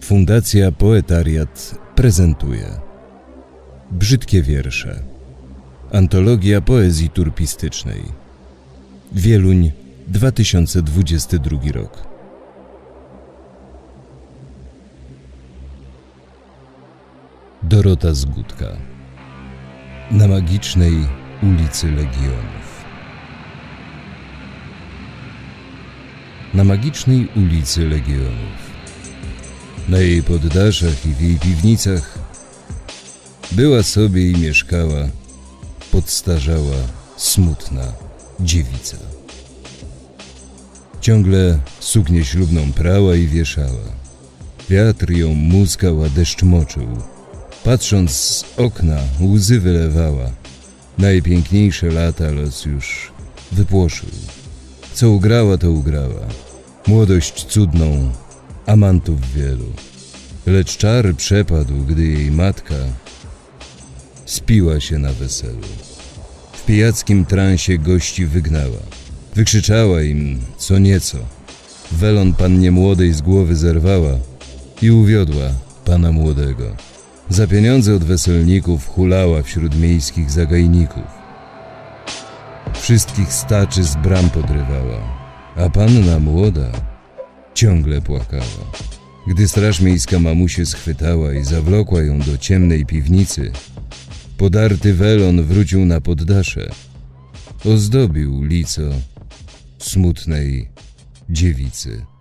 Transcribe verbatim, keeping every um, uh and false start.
Fundacja Poetariat prezentuje Brzydkie wiersze. Antologia poezji turpistycznej. Wieluń, dwa tysiące dwudziesty drugi rok. Dorota Zgódka. Na magicznej ulicy Legionów. Na magicznej ulicy Legionów. Na jej poddaszach i w jej piwnicach była sobie i mieszkała podstarzała, smutna dziewica. Ciągle suknię ślubną prała i wieszała. Wiatr ją muskał, a deszcz moczył. Patrząc z okna, łzy wylewała. Najpiękniejsze lata los już wypłoszył. Co ugrała, to ugrała. Młodość cudną, amantów wielu. Lecz czar przepadł, gdy jej matka spiła się na weselu. W pijackim transie gości wygnała. Wykrzyczała im co nieco. Welon pannie młodej z głowy zerwała i uwiodła pana młodego. Za pieniądze od weselników hulała wśród miejskich zagajników. Wszystkich staczy z bram podrywała, a panna młoda ciągle płakała. Gdy straż miejska mamusię schwytała i zawlokła ją do ciemnej piwnicy, podarty welon wrócił na poddasze, ozdobił lico smutnej dziewicy.